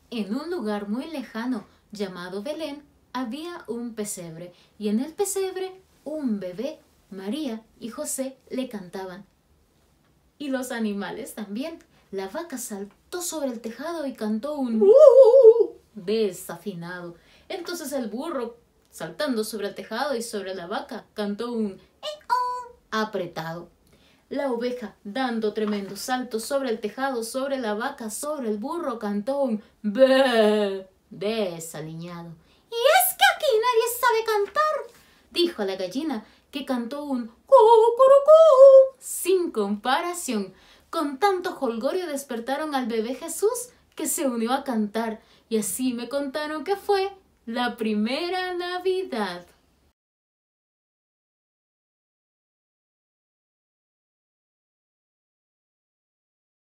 En un lugar muy lejano, llamado Belén, había un pesebre, y en el pesebre un bebé. María y José le cantaban. Y los animales también. La vaca saltó sobre el tejado y cantó un desafinado. Entonces el burro, saltando sobre el tejado y sobre la vaca, cantó un apretado. La oveja, dando tremendos saltos sobre el tejado, sobre la vaca, sobre el burro, cantó un bé desaliñado. «¿Y es que aquí nadie sabe cantar?», dijo la gallina, que cantó un cucurucú sin comparación. Con tanto jolgorio despertaron al bebé Jesús, que se unió a cantar, y así me contaron que fue la primera Navidad.